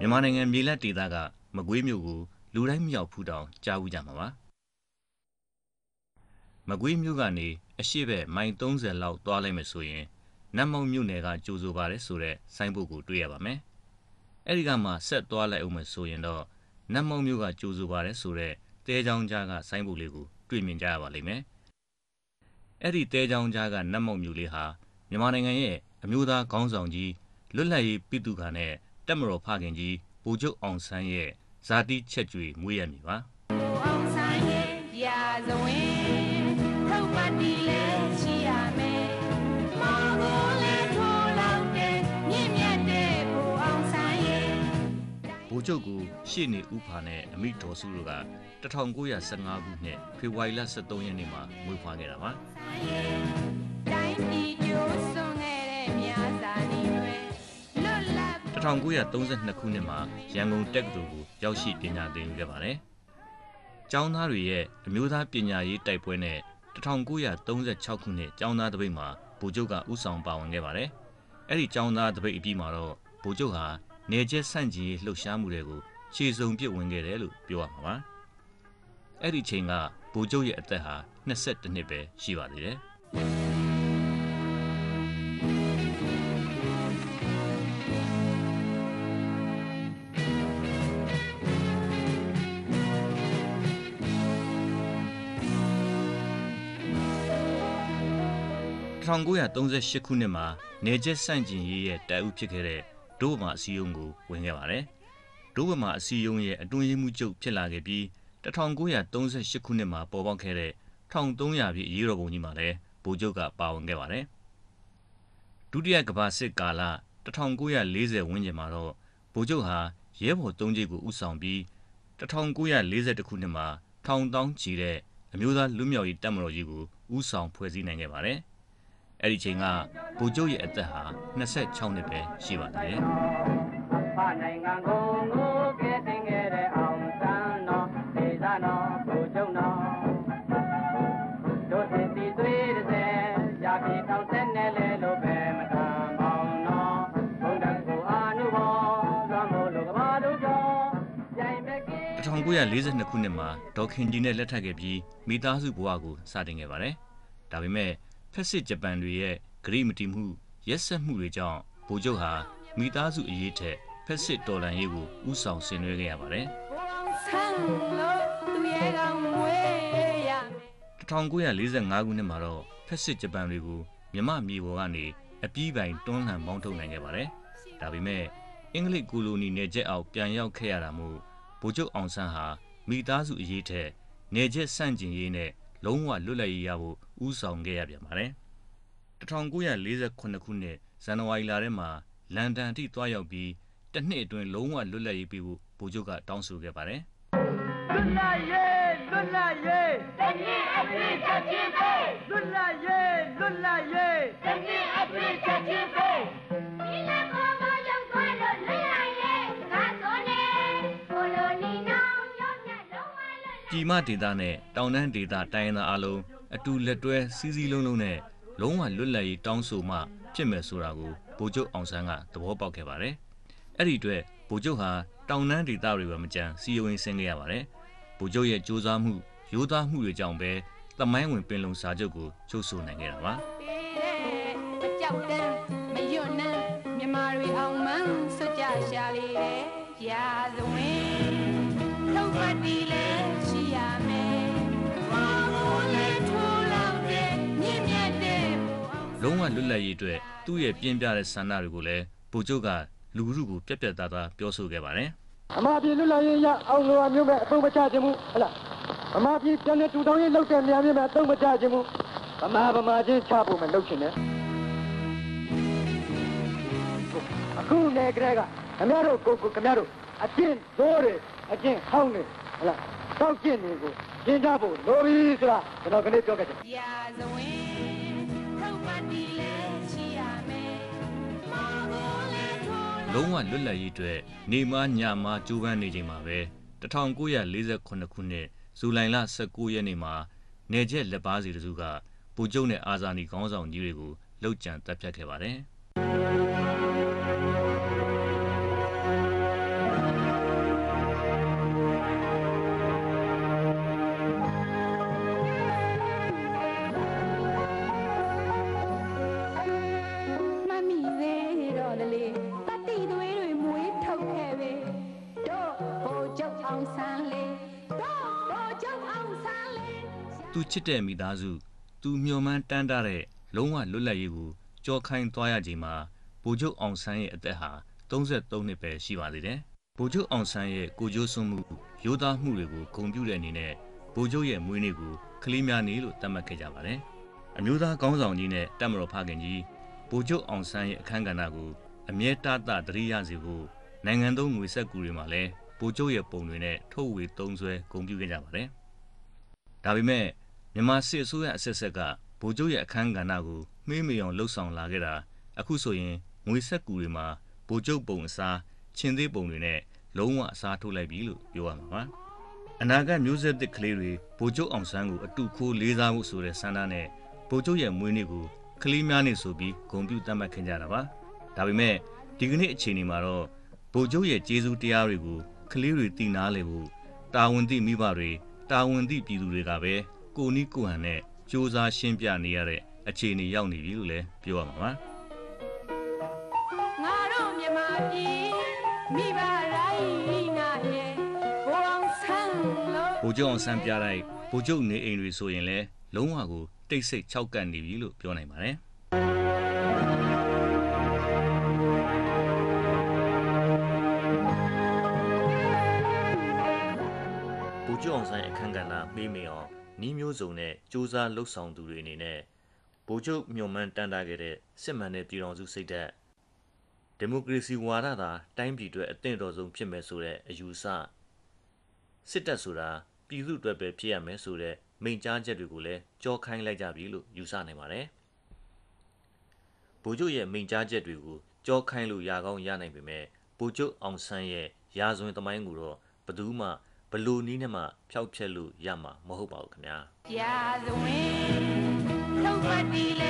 မြန်မာနိုင်ငံမြေလက်ဒေသကမကွေးမြို့ကိုလူတိုင်းမရောက်ဖူးတောင်ကြားဦးကြမှာပါမကွေးမြို့ကနေအရှိဘက်မိုင်30လောက်သွားလိုက်မယ်ဆိုရင်နတ်မောင်မြို့နယ်ကကြိုးဆိုပါတယ်ဆိုတဲ့ဆိုင်းဘုတ်ကိုတွေ့ရပါမယ်အဲ့ဒီကမှဆက်သွားလိုက်အောင်မယ်ဆိုရင်တော့နတ်မောင်မြို့ကကြိုးဆိုပါတယ်ဆိုတဲ့တဲချောင်းကြားကဆိုင်းဘုတ်လေးကိုတွေ့မြင်ကြရပါလိမ့်မယ်အဲ့ဒီတဲချောင်းကြားကနတ်မောင်မြို့လေးဟာမြန်မာနိုင်ငံရဲ့အမျိုးသားခေါင်းဆောင်ကြီးလွတ်လပ်ရေးပြည်သူ့ခါနဲ့တက်မတော်ဖခင်ကြီးဗိုလ်ချုပ်အောင်ဆန်းရဲ့ဇာတိချက်ကြွေမွေးရမည်ပါအောင်ဆန်းရဲ့ရာဇဝင်ထုတ်ပတ်တီလဲရှိရမယ်မော်ကိုလဲထိုးလောက်တဲ့မြင့်မြတ်တဲ့ဗိုလ်အောင်ဆန်းရဲ့ဗိုလ်ချုပ်ကိုရှေ့နေဥဖာနဲ့အမိတော်စုတို့က1915ခုနှစ်ဖေဖော်ဝါရီလ23ရက်နေ့မှာမွေးဖွားခဲ့တာပါတိုင်းပြည်ကျိုးစွန်ခဲ့တဲ့မြာစာနီတွေ1932ခုနှစ်မှာရန်ကုန်တက္ကသိုလ်ကိုရောက်ရှိပညာသင်ယူခဲ့ပါတယ်။ကျောင်းသားတွေရဲ့အမျိုးသားပညာရေးတိုက်ပွဲနဲ့1936ခုနှစ်ကျောင်းသားတပိတ်မှာဗိုလ်ချုပ်ကဦးဆောင်ပါဝင်ခဲ့ပါတယ်။အဲ့ဒီကျောင်းသားတပိတ်အပြီးမှာတော့ဗိုလ်ချုပ်ဟာနေကျက်ဆန့်ကျင်ရေးလှုပ်ရှားမှုတွေကိုခြေစုံပစ်ဝင်ခဲ့တယ်လို့ပြောရမှာပါ။အဲ့ဒီချိန်ကဗိုလ်ချုပ်ရဲ့အသက်ဟာ22နှစ်ပဲရှိပါသေးတယ်။1938ခုနှစ်မှာနေကျက်ဆန့်ကျင်ရေးရဲ့တိုက်ဥဖြစ်ခဲ့တဲ့ဒို့ဗမာအစည်းအရုံးကိုဝင်ခဲ့ပါတယ်။ဒို့ဗမာအစည်းအရုံးရဲ့အတွင်းရေးမှူးချုပ်ဖြစ်လာခဲ့ပြီး1938ခုနှစ်မှာပေါ်ပေါက်ခဲ့တဲ့1300ပြည့်အရေးတော်ပုံကြီးမှာလည်းဗိုလ်ချုပ်ကပါဝင်ခဲ့ပါတယ်။ဒုတိယကမ္ဘာစစ်ကာလ1940ဝန်းကျင်မှာတော့ဗိုလ်ချုပ်ဟာရဲဘော်3ကျိတ်ကိုဦးဆောင်ပြီး1942ခုနှစ်မှာထောင်တောင်းချီတဲ့အမျိုးသားလွတ်မြောက်ရေးတပ်မတော်ကြီးကိုဦးဆောင်ဖွဲ့စည်းနိုင်ခဲ့ပါတယ်။အဲ့ဒီချိန်ကဗိုလ်ချုပ်ရဲ့အသက်ဟာ26နှစ်ပဲရှိပါသေးတယ်။နိုင်ငံကိုငိုကဲတင်ခဲ့တဲ့အောင်ဆန်းတော်ဒေသတော်ဗိုလ်ချုပ်တော်တို့စစ်တီသွေးတဲ့ရာပြေတောင်ဆက်နဲ့လဲလို့ပဲမတန်ပေါင်းတော်ဘုံတကူအာနုဘောလွမ်းမို့လို့ကဘာတို့ကြောပြိုင်မဲ့က1942ခုနှစ်မှာဒေါခင်ကြီးနဲ့လက်ထပ်ခဲ့ပြီးမိသားစုဘဝကိုစတင်ခဲ့ပါတယ်။ဒါပေမဲ့ဖက်စစ်ဂျပန်တွေရဲ့ဂရိမတီမှုရက်စက်မှုတွေကြောင့်ဗိုလ်ချုပ်ဟာမိသားစုအရေးထက်ဖက်စစ်တော်လှန်ရေးကိုဥဆောင်ဆင်နွှဲခဲ့ရပါတယ်။1945ခုနှစ်မှာတော့ဖက်စစ်ဂျပန်တွေကိုမြမမြေပေါ်ကနေအပြီးပိုင်တွန်းလှန်မောင်းထုတ်နိုင်ခဲ့ပါတယ်။ဒါပေမဲ့အင်္ဂလိပ်ကိုလိုနီနယ်ကျက်အောက်ပြန်ရောက်ခဲ့ရတာမို့ဗိုလ်ချုပ်အောင်ဆန်းဟာမိသားစုအရေးထက်နယ်ကျက်ဆန့်ကျင်ရေးနဲ့လုံးဝလွတ်လပ်ရေးရဖို့ဦးဆောင်ခဲ့ရပြန်ပါတယ်။1948ခုနှစ်ဇန်နဝါရီလထဲမှာလန်ဒန်အထိသွားရောက်ပြီးတစ်နှစ်အတွင်းလုံးဝလွတ်လပ်ရေးပေးဖို့ဗိုလ်ချုပ်ကတောင်းဆိုခဲ့ပါတယ်။လွတ်လပ်ရေးလွတ်လပ်ရေးတစ်နှစ်အပြည့်ချက်ချင်းပဲလွတ်လပ်ရေးလွတ်လပ်ရေးတစ်နှစ်အပြည့်ချက်ချင်းပဲဒီလက်ပေါ်မှာရောက်သွားလို့လွတ်လပ်ရေးငါဆိုနေကိုလိုနီနောင်ရောက်မြတ်လုံးဝလွတ်လပ်ပြည်မဒေသနဲ့တောင်တန်းဒေသတိုင်းသားအလုံးအတူလက်တွဲစီးစီးလုံးလုံးနဲ့လုံးဝလွတ်လပ်ရေးတောင်းဆိုမှဖြစ်မယ်ဆိုတာကိုဗိုလ်ချုပ်အောင်ဆန်းကသဘောပေါက်ခဲ့ပါတယ်။အဲ့ဒီအတွက်ဗိုလ်ချုပ်ဟာတောင်တန်းဒေသတွေပဲမကြမ်းစီယိုရင်ဆင်းခဲ့ရပါတယ်။ဗိုလ်ချုပ်ရဲ့ကြိုးစားမှုရိုးသားမှုတွေကြောင့်ပဲသမိုင်းဝင်ပင်လုံစာချုပ်ကိုချုပ်ဆိုနိုင်ခဲ့တာပါ။မကြောက်တမ်းမယွတ်နှမ်းမြမာတွေအောင်မှန်းစွကြရှာလေတဲ့ရာဇဝင်ထုတ်ပတ်တီလဲရှိရမယ်လုံးဝလွတ်လပ်ရေးအတွက်သူ့ရဲ့ပြင်းပြတဲ့ဆန္ဒတွေကိုလည်းဗိုလ်ချုပ်ကလူထုကိုပြက်ပြက်သားသားပြောဆိုခဲ့ပါတယ်။အမပြည်လွတ်လပ်ရေးရအောင်လိုအမျိုးမဲ့အသုံးမချခြင်းမှုဟလား။အမပြည်ပြန်လည်ထူထောင်ရေးလုပ်တဲ့နေရာမျိုးမဲ့အသုံးမချခြင်းမှုဗမာချင်းချဖို့မလုပ်ချင်နဲ့။အခုနေကြကခင်ဗျားတို့ခင်ဗျားတို့အကျင့်တို့တွေအကျင့်ဟောင်းတွေဟလား။တောက်ကျင့်တွေကိုကျင့်ကြဖို့လိုပြီဆိုတာကျွန်တော်ကလေးပြောခဲ့တယ်။ရာဇဝင်လုံးဝလွတ်လပ်ရေးအတွက်နေမညမကြိုးပမ်းနေချိန်မှာပဲ1948ခုနှစ်ဇူလိုင်လ19ရက်နေ့မှာနေကျက်လက်ပါစီတစုကဗိုလ်ချုပ်နဲ့အာဇာနည်ခေါင်းဆောင်ကြီးတွေကိုလှုပ်ကြံတပ်ဖြတ်ခဲ့ပါတယ်။သူချစ်တဲ့မိသားစုသူမျှော်မှန်းတမ်းတတဲ့လုံးဝလွတ်လပ်ရေးကိုကြောခိုင်းသွားရချိန်မှာဗိုလ်ချုပ်အောင်ဆန်းရဲ့အသက်ဟာ33နှစ်ပဲရှိပါသေးတယ်။ဗိုလ်ချုပ်အောင်ဆန်းရဲ့ကိုကျိုးစွန့်မှုရိုးသားမှုတွေကိုဂုဏ်ပြုတဲ့အနေနဲ့ဗိုလ်ချုပ်ရဲ့မွေးနေ့ကိုကလေးများနေ့လို့သတ်မှတ်ခဲ့ကြပါတယ်။အမျိုးသားခေါင်းဆောင်ကြီးနဲ့တပ်မတော်ဖခင်ကြီးဗိုလ်ချုပ်အောင်ဆန်းရဲ့အခမ်းကဏ္ဍကိုအမြဲတမ်းသတိရစေဖို့နိုင်ငံသုံးငွေစက်ကူတွေမှာလည်းဗိုလ်ချုပ်ရဲ့ပုံတွေနဲ့ထုတ်ဝေသုံးစွဲဂုဏ်ပြုခဲ့ကြပါတယ်။ဒါပေမဲ့မြန်မာစစ်အစိုးရအဆက်ဆက်ကဗိုလ်ချုပ်ရဲ့အခမ်းကဏ္ဍကိုမှေးမေအောင်လှုပ်ဆောင်လာခဲ့တာအခုဆိုရင်ငွေစက်ကူတွေမှာဗိုလ်ချုပ်ပုံအစားချင်းသေးပုံတွေနဲ့လုံးဝအစားထိုးလိုက်ပြီလို့ပြောရမှာပါ။အနာဂတ်မျိုးဆက်သစ်ကလေးတွေဗိုလ်ချုပ်အောင်ဆန်းကိုအတူခိုးလေးစားမှုဆိုတဲ့ဆန္ဒနဲ့ဗိုလ်ချုပ်ရဲ့မွေးနေ့ကိုကလေးများနေ့ဆိုပြီးဂုဏ်ပြုသတ်မှတ်ခင်ကြတာပါ။ဒါပေမဲ့ဒီကနေ့အခြေအနေမှာတော့ဗိုလ်ချုပ်ရဲ့ကျေးဇူးတရားတွေကိုကလေးတွေသိနာလေဖို့တာဝန်သိမိဘတွေတာဝန်သိပြည်သူတွေကပဲကိုနီးကိုဟန်နဲ့စူးစမ်းရှင်းပြနေရတဲ့အခြေအနေရောက်နေပြီလို့လည်းပြောရမှာပါ။ငါတို့မြန်မာပြည်မိဘတိုင်းငါရဲ့ဗိုလ်အောင်ဆန်းလို့ဗိုလ်ချုပ်အောင်ဆန်းပြလိုက်ဗိုလ်ချုပ်နေအိမ်တွေဆိုရင်လည်းလုံးဝကိုတိတ်ဆိတ်ခြောက်ကပ်နေပြီလို့ပြောနိုင်ပါတယ်။ဗိုလ်ချုပ်အောင်ဆန်းအခမ်းကဏ္ဍပေးမိအောင်နီးမျိုးစုံနဲ့စူးစမ်းလှုပ်ဆောင်သူတွေအနေနဲ့ဗိုလ်ချုပ်မျှော်မှန်းတမ်းတာခဲ့တဲ့စစ်မှန်တဲ့ပြည်တော်စုစိတ်ဓာတ်ဒီမိုကရေစီဝါဒသာတိုင်းပြည်အတွက်အသင့်တော်ဆုံးဖြစ်မယ်ဆိုတဲ့အယူဆစစ်တပ်ဆိုတာပြည်သူ့အတွက်ပဲဖြစ်ရမယ်ဆိုတဲ့မိန့်ကြားချက်တွေကိုလည်းကြောခိုင်းလိုက်ကြပြီလို့ယူဆနိုင်ပါတယ်။ဗိုလ်ချုပ်ရဲ့မိန့်ကြားချက်တွေကိုကြောခိုင်းလို့ရကောင်းရနိုင်ပေမဲ့ဗိုလ်ချုပ်အောင်ဆန်းရဲ့ရာဇဝင်သမိုင်းကိုတော့ဘယ်သူမှဘလို့နည်းနဲ့မှဖျောက်ဖျက်လို့ရမှာမဟုတ်ပါဘူးခင်ဗျာ။ရာဇဝင်ထုတ်ပတ်တီလေ